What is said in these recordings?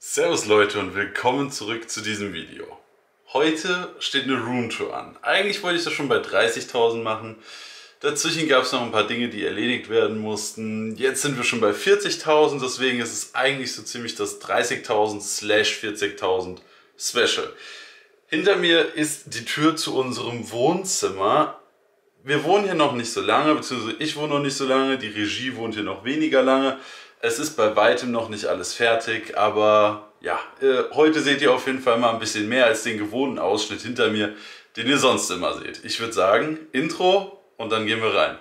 Servus Leute und willkommen zurück zu diesem Video. Heute steht eine Roomtour an. Eigentlich wollte ich das schon bei 30.000 machen. Dazwischen gab es noch ein paar Dinge, die erledigt werden mussten. Jetzt sind wir schon bei 40.000, deswegen ist es eigentlich so ziemlich das 30.000/40.000 Special. Hinter mir ist die Tür zu unserem Wohnzimmer. Wir wohnen hier noch nicht so lange, beziehungsweise ich wohne noch nicht so lange, die Regie wohnt hier noch weniger lange. Es ist bei weitem noch nicht alles fertig, aber ja, heute seht ihr auf jeden Fall mal ein bisschen mehr als den gewohnten Ausschnitt hinter mir, den ihr sonst immer seht. Ich würde sagen, Intro und dann gehen wir rein.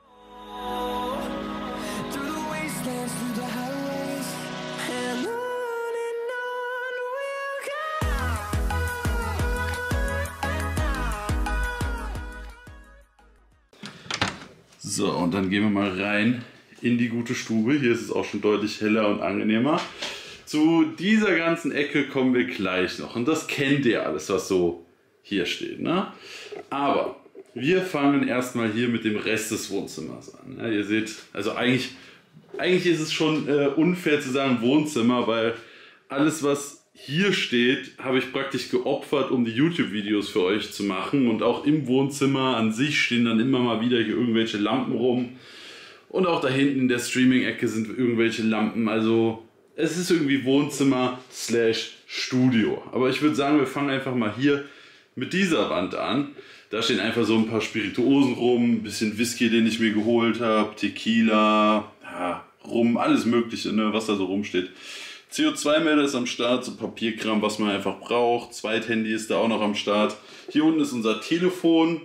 So, und dann gehen wir mal rein in die gute Stube. Hier ist es auch schon deutlich heller und angenehmer. Zu dieser ganzen Ecke kommen wir gleich noch. Und das kennt ihr alles, was so hier steht, ne? Aber wir fangen erstmal hier mit dem Rest des Wohnzimmers an. Ja, ihr seht, also eigentlich ist es schon unfair zu sagen Wohnzimmer, weil alles, was hier steht, habe ich praktisch geopfert, um die YouTube-Videos für euch zu machen. Und auch im Wohnzimmer an sich stehen dann immer mal wieder hier irgendwelche Lampen rum. Und auch da hinten in der Streaming-Ecke sind irgendwelche Lampen. Also es ist irgendwie Wohnzimmer/Studio. Aber ich würde sagen, wir fangen einfach mal hier mit dieser Wand an. Da stehen einfach so ein paar Spirituosen rum, ein bisschen Whisky, den ich mir geholt habe, Tequila, ja, Rum, alles mögliche, ne, was da so rumsteht. CO2-Melder ist am Start, so Papierkram, was man einfach braucht. Zweithandy ist da auch noch am Start. Hier unten ist unser Telefon,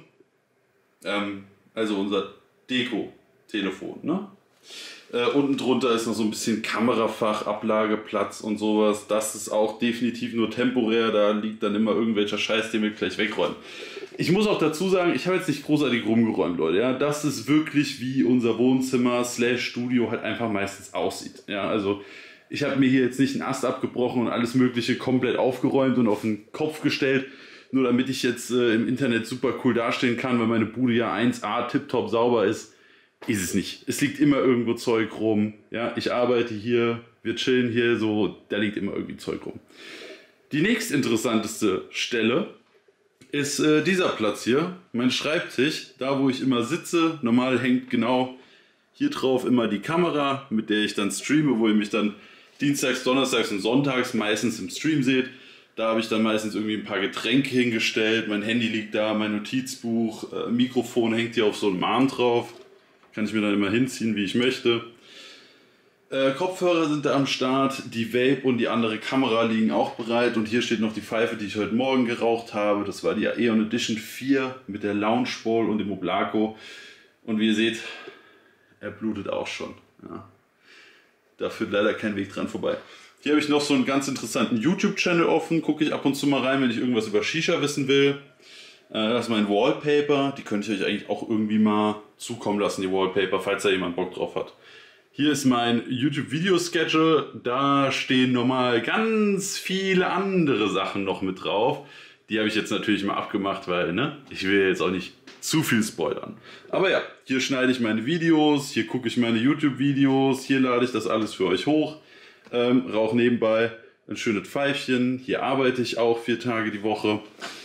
also unser Deko-Telefon, ne? Unten drunter ist noch so ein bisschen Kamerafach, Ablageplatz und sowas. Das ist auch definitiv nur temporär, da liegt dann immer irgendwelcher Scheiß, den wir gleich wegräumen. Ich muss auch dazu sagen, ich habe jetzt nicht großartig rumgeräumt, Leute. Ja? Das ist wirklich wie unser Wohnzimmer/Studio halt einfach meistens aussieht. Ja? Also ich habe mir hier jetzt nicht einen Ast abgebrochen und alles mögliche komplett aufgeräumt und auf den Kopf gestellt, nur damit ich jetzt im Internet super cool dastehen kann, weil meine Bude ja 1A tipptopp sauber ist. Ist es nicht. Es liegt immer irgendwo Zeug rum. Ja, ich arbeite hier, wir chillen hier, so, da liegt immer irgendwie Zeug rum. Die nächstinteressanteste Stelle ist dieser Platz hier, mein Schreibtisch, da wo ich immer sitze. Normal hängt genau hier drauf immer die Kamera, mit der ich dann streame, wo ihr mich dann dienstags, donnerstags und sonntags meistens im Stream seht. Da habe ich dann meistens irgendwie ein paar Getränke hingestellt, mein Handy liegt da, mein Notizbuch, Mikrofon hängt hier auf so einem Arm drauf. Kann ich mir dann immer hinziehen, wie ich möchte. Kopfhörer sind da am Start, die Vape und die andere Kamera liegen auch bereit. Und hier steht noch die Pfeife, die ich heute Morgen geraucht habe. Das war die Aeon Edition 4 mit der Lounge Ball und dem Oblako. Und wie ihr seht, er blutet auch schon. Ja. Da führt leider kein Weg dran vorbei. Hier habe ich noch so einen ganz interessanten YouTube-Channel offen. Gucke ich ab und zu mal rein, wenn ich irgendwas über Shisha wissen will. Das ist mein Wallpaper, die könnte ich euch eigentlich auch irgendwie mal zukommen lassen, die Wallpaper, falls da jemand Bock drauf hat. Hier ist mein YouTube-Video-Schedule, da stehen normal ganz viele andere Sachen noch mit drauf. Die habe ich jetzt natürlich mal abgemacht, weil ne, ich will jetzt auch nicht zu viel spoilern. Aber ja, hier schneide ich meine Videos, hier gucke ich meine YouTube-Videos, hier lade ich das alles für euch hoch, rauche nebenbei ein schönes Pfeifchen, hier arbeite ich auch 4 Tage die Woche.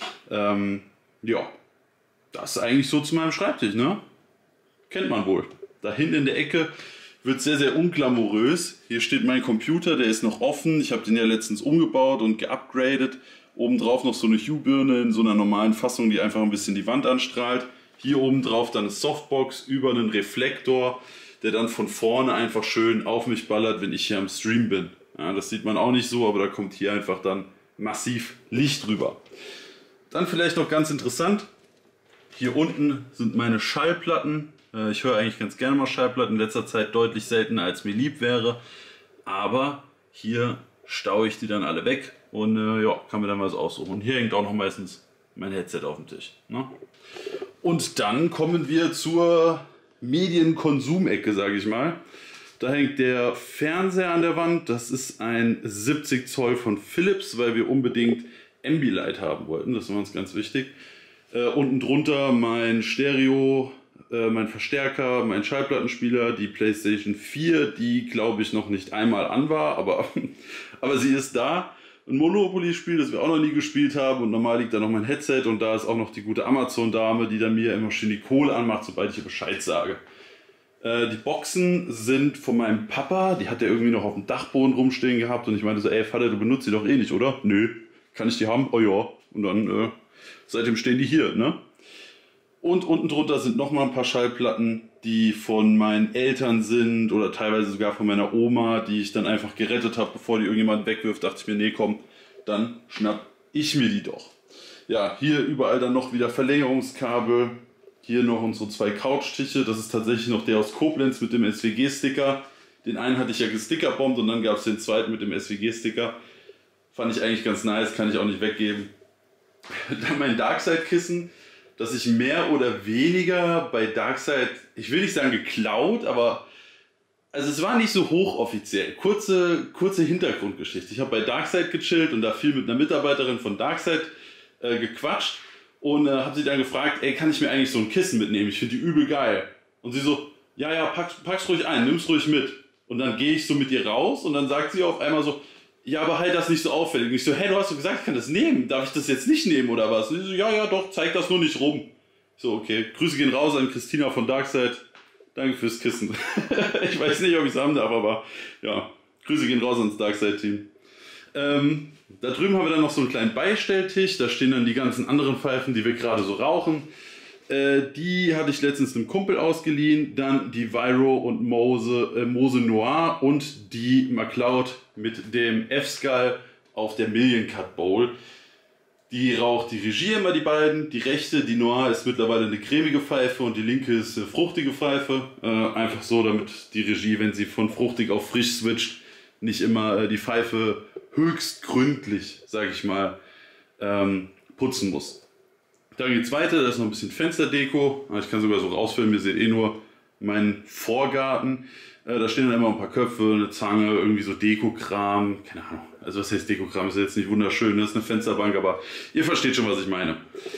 Ja, das ist eigentlich so zu meinem Schreibtisch, ne? Kennt man wohl. Da hinten in der Ecke wird sehr, sehr unglamourös. Hier steht mein Computer, der ist noch offen. Ich habe den ja letztens umgebaut und geupgradet. Obendrauf noch so eine Hue-Birne in so einer normalen Fassung, die einfach ein bisschen die Wand anstrahlt. Hier oben drauf dann eine Softbox über einen Reflektor, der dann von vorne einfach schön auf mich ballert, wenn ich hier am Stream bin. Ja, das sieht man auch nicht so, aber da kommt hier einfach dann massiv Licht rüber. Dann vielleicht noch ganz interessant, hier unten sind meine Schallplatten. Ich höre eigentlich ganz gerne mal Schallplatten, in letzter Zeit deutlich seltener als mir lieb wäre. Aber hier staue ich die dann alle weg und ja, kann mir dann was aussuchen. Und hier hängt auch noch meistens mein Headset auf dem Tisch. Ne? Und dann kommen wir zur Medienkonsumecke, sage ich mal. Da hängt der Fernseher an der Wand. Das ist ein 70 Zoll von Philips, weil wir unbedingt Ambilight haben wollten, das war uns ganz wichtig. Unten drunter mein Stereo mein Verstärker, mein Schallplattenspieler, die PlayStation 4, die glaube ich noch nicht einmal an war, aber, aber sie ist da. Ein Monopoly-Spiel, das wir auch noch nie gespielt haben, und normal liegt da noch mein Headset und da ist auch noch die gute Amazon-Dame, die dann mir immer schön die Kohle anmacht, sobald ich ihr Bescheid sage. Die Boxen sind von meinem Papa, die hat er irgendwie noch auf dem Dachboden rumstehen gehabt und ich meinte so, ey Vater, du benutzt die doch eh nicht, oder? Nö, kann ich die haben? Oh ja. Und dann, seitdem stehen die hier, ne? Und unten drunter sind nochmal ein paar Schallplatten, die von meinen Eltern sind oder teilweise sogar von meiner Oma, die ich dann einfach gerettet habe, bevor die irgendjemand wegwirft. Dachte ich mir, nee, komm, dann schnapp ich mir die doch. Ja, hier überall dann noch wieder Verlängerungskabel. Hier noch unsere 2 Couchtische. Das ist tatsächlich noch der aus Koblenz mit dem SWG-Sticker. Den einen hatte ich ja gestickerbombt und dann gab es den zweiten mit dem SWG-Sticker. Fand ich eigentlich ganz nice, kann ich auch nicht weggeben. Dann mein Darkside-Kissen, das ich mehr oder weniger bei Darkside, ich will nicht sagen geklaut, aber also es war nicht so hochoffiziell. Kurze Hintergrundgeschichte. Ich habe bei Darkside gechillt und da viel mit einer Mitarbeiterin von Darkside gequatscht und habe sie dann gefragt, ey, kann ich mir eigentlich so ein Kissen mitnehmen? Ich finde die übel geil. Und sie so, ja, pack's ruhig ein, nimm's ruhig mit. Und dann gehe ich so mit ihr raus und dann sagt sie auf einmal so, ja, aber halt das nicht so auffällig. Und ich so, hey, du hast doch gesagt, ich kann das nehmen. Darf ich das jetzt nicht nehmen oder was? Und sie so, ja, doch, zeig das nur nicht rum. So, okay. Grüße gehen raus an Christina von Darkside. Danke fürs Kissen. Ich weiß nicht, ob ich es haben darf, aber ja. Grüße gehen raus ans Darkside-Team. Da drüben haben wir dann noch so einen kleinen Beistelltisch. Da stehen dann die ganzen anderen Pfeifen, die wir gerade so rauchen. Die hatte ich letztens einem Kumpel ausgeliehen. Dann die Viro und Mose Noir und die MacLeod mit dem F-Skull auf der Million Cut Bowl. Die raucht die Regie immer, die beiden. Die rechte, die Noir, ist mittlerweile eine cremige Pfeife und die linke ist eine fruchtige Pfeife. Einfach so, damit die Regie, wenn sie von fruchtig auf frisch switcht, nicht immer die Pfeife höchst gründlich, sage ich mal, putzen muss. Dann geht's weiter, da ist noch ein bisschen Fensterdeko. Ich kann sogar so rausfilmen, ihr seht eh nur meinen Vorgarten. Da stehen dann immer ein paar Köpfe, eine Zange, irgendwie so Dekokram, keine Ahnung. Also was heißt Dekokram, ist jetzt nicht wunderschön, das ist eine Fensterbank, aber ihr versteht schon, was ich meine.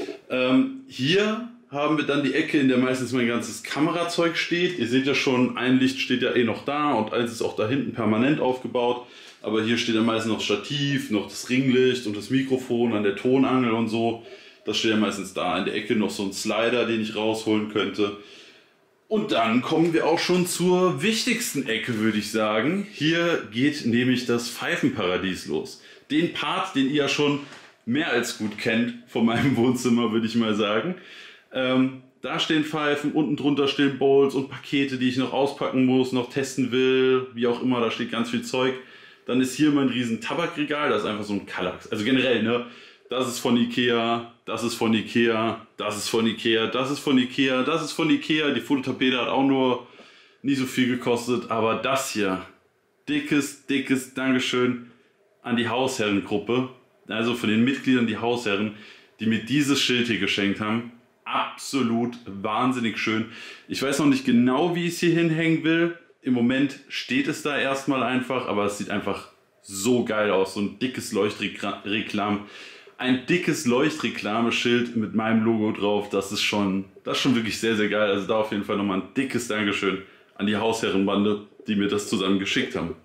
Hier haben wir dann die Ecke, in der meistens mein ganzes Kamerazeug steht. Ihr seht ja schon, ein Licht steht ja eh noch da und eins ist auch da hinten permanent aufgebaut. Aber hier steht dann meistens noch das Stativ, noch das Ringlicht und das Mikrofon an der Tonangel und so. Das steht ja meistens da. In der Ecke noch so ein Slider, den ich rausholen könnte. Und dann kommen wir auch schon zur wichtigsten Ecke, würde ich sagen. Hier geht nämlich das Pfeifenparadies los. Den Part, den ihr ja schon mehr als gut kennt von meinem Wohnzimmer, würde ich mal sagen. Da stehen Pfeifen, unten drunter stehen Bowls und Pakete, die ich noch auspacken muss, noch testen will, wie auch immer, da steht ganz viel Zeug. Dann ist hier mein riesen Tabakregal, das ist einfach so ein Kallax. Also generell, ne? Das ist von Ikea, das ist von Ikea, das ist von Ikea, das ist von Ikea, das ist von Ikea. Die Fototapete hat auch nur nicht so viel gekostet, aber das hier, dickes Dankeschön an die Hausherrengruppe, also von den Mitgliedern die Hausherren, die mir dieses Schild hier geschenkt haben. Absolut wahnsinnig schön. Ich weiß noch nicht genau, wie ich es hier hinhängen will. Im Moment steht es da erstmal einfach, aber es sieht einfach so geil aus. So ein dickes Leuchtreklam. Ein dickes Leuchtreklameschild mit meinem Logo drauf, das ist schon wirklich sehr, sehr geil. Also da auf jeden Fall nochmal ein dickes Dankeschön an die Hausherrenbande, die mir das zusammen geschickt haben.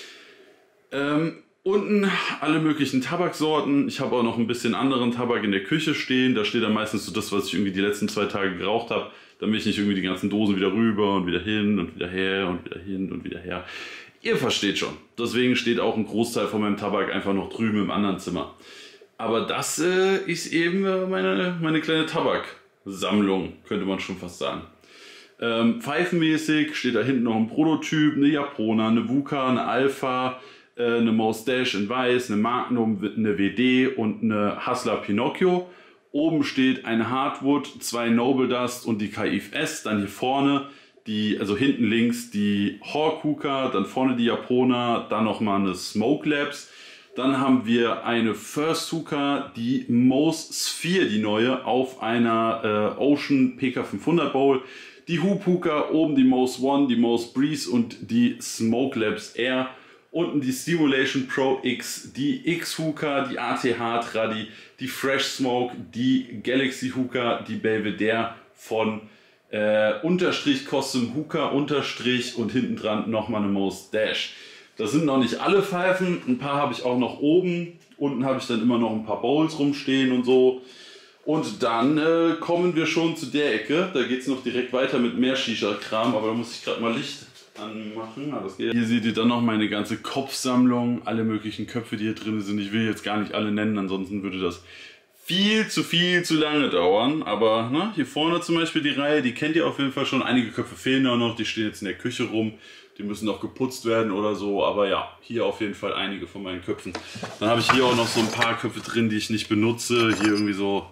Unten alle möglichen Tabaksorten. Ich habe auch noch ein bisschen anderen Tabak in der Küche stehen. Da steht dann meistens so das, was ich irgendwie die letzten 2 Tage geraucht habe, damit ich nicht irgendwie die ganzen Dosen wieder rüber und wieder hin und wieder her und wieder hin und wieder her. Ihr versteht schon. Deswegen steht auch ein Großteil von meinem Tabak einfach noch drüben im anderen Zimmer. Aber das ist eben meine kleine Tabaksammlung, könnte man schon fast sagen. Pfeifenmäßig steht da hinten noch ein Prototyp, eine Japona, eine Vuka, eine Alpha, eine Moustache in Weiß, eine Magnum, eine WD und eine Hustler Pinocchio. Oben steht eine Hardwood, 2 Noble Dust und die KIF-S. Dann hier vorne, also hinten links die Hawk Hookah, dann vorne die Japona, dann nochmal eine Smoke Labs. Dann haben wir eine First Hookah, die Mose Sphere, die neue, auf einer Ocean PK500 Bowl. Die Hoop Hookah, oben die Mose One, die Mose Breeze und die Smoke Labs Air. Unten die Stimulation Pro X, die X Hookah, die ATH Tradi, die Fresh Smoke, die Galaxy Hookah, die Belvedere von Unterstrich Custom Hookah Unterstrich und hinten dran nochmal eine Moustache. Das sind noch nicht alle Pfeifen, ein paar habe ich auch noch oben. Unten habe ich dann immer noch ein paar Bowls rumstehen und so. Und dann kommen wir schon zu der Ecke. Da geht es noch direkt weiter mit mehr Shisha-Kram, aber da muss ich gerade mal Licht anmachen. Ja, das geht. Hier seht ihr dann noch meine ganze Kopfsammlung, alle möglichen Köpfe, die hier drin sind. Ich will jetzt gar nicht alle nennen, ansonsten würde das viel zu lange dauern. Aber ne, hier vorne zum Beispiel die Reihe, die kennt ihr auf jeden Fall schon. Einige Köpfe fehlen auch noch, die stehen jetzt in der Küche rum. Die müssen noch geputzt werden oder so, aber ja, hier auf jeden Fall einige von meinen Köpfen. Dann habe ich hier auch noch so ein paar Köpfe drin, die ich nicht benutze. Hier irgendwie so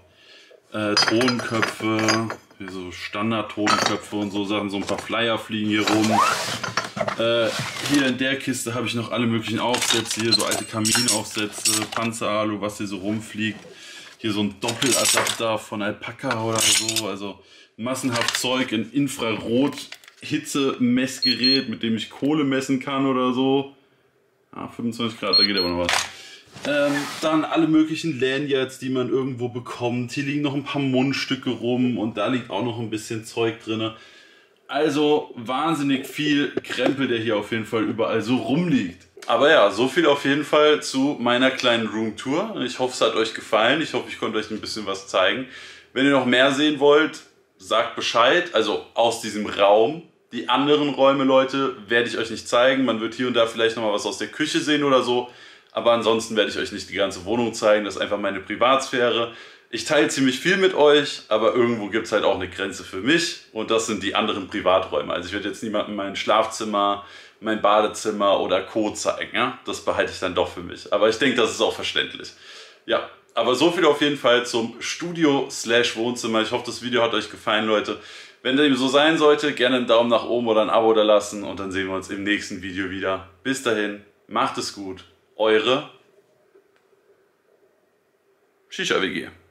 Tonköpfe, hier so Standard-Tonköpfe und so Sachen. So ein paar Flyer fliegen hier rum. Hier in der Kiste habe ich noch alle möglichen Aufsätze. Hier so alte Kaminaufsätze, Panzeralu, was hier so rumfliegt. Hier so ein Doppeladapter von Alpaka oder so. Also massenhaft Zeug in Infrarot. Hitzemessgerät, mit dem ich Kohle messen kann oder so. Ah, 25 Grad, da geht aber noch was. Dann alle möglichen Lanyards, die man irgendwo bekommt. Hier liegen noch ein paar Mundstücke rum und da liegt auch noch ein bisschen Zeug drin. Also wahnsinnig viel Krempel, der hier auf jeden Fall überall so rumliegt. Aber ja, so viel auf jeden Fall zu meiner kleinen Roomtour. Ich hoffe, es hat euch gefallen. Ich hoffe, ich konnte euch ein bisschen was zeigen. Wenn ihr noch mehr sehen wollt, sagt Bescheid. Also aus diesem Raum. Die anderen Räume, Leute, werde ich euch nicht zeigen. Man wird hier und da vielleicht noch mal was aus der Küche sehen oder so. Aber ansonsten werde ich euch nicht die ganze Wohnung zeigen. Das ist einfach meine Privatsphäre. Ich teile ziemlich viel mit euch, aber irgendwo gibt es halt auch eine Grenze für mich. Und das sind die anderen Privaträume. Also ich werde jetzt niemandem mein Schlafzimmer, mein Badezimmer oder Co. zeigen. Ja? Das behalte ich dann doch für mich. Aber ich denke, das ist auch verständlich. Ja, aber so viel auf jeden Fall zum Studio/Wohnzimmer. Ich hoffe, das Video hat euch gefallen, Leute. Wenn dem so sein sollte, gerne einen Daumen nach oben oder ein Abo da lassen und dann sehen wir uns im nächsten Video wieder. Bis dahin, macht es gut. Eure Shisha WG.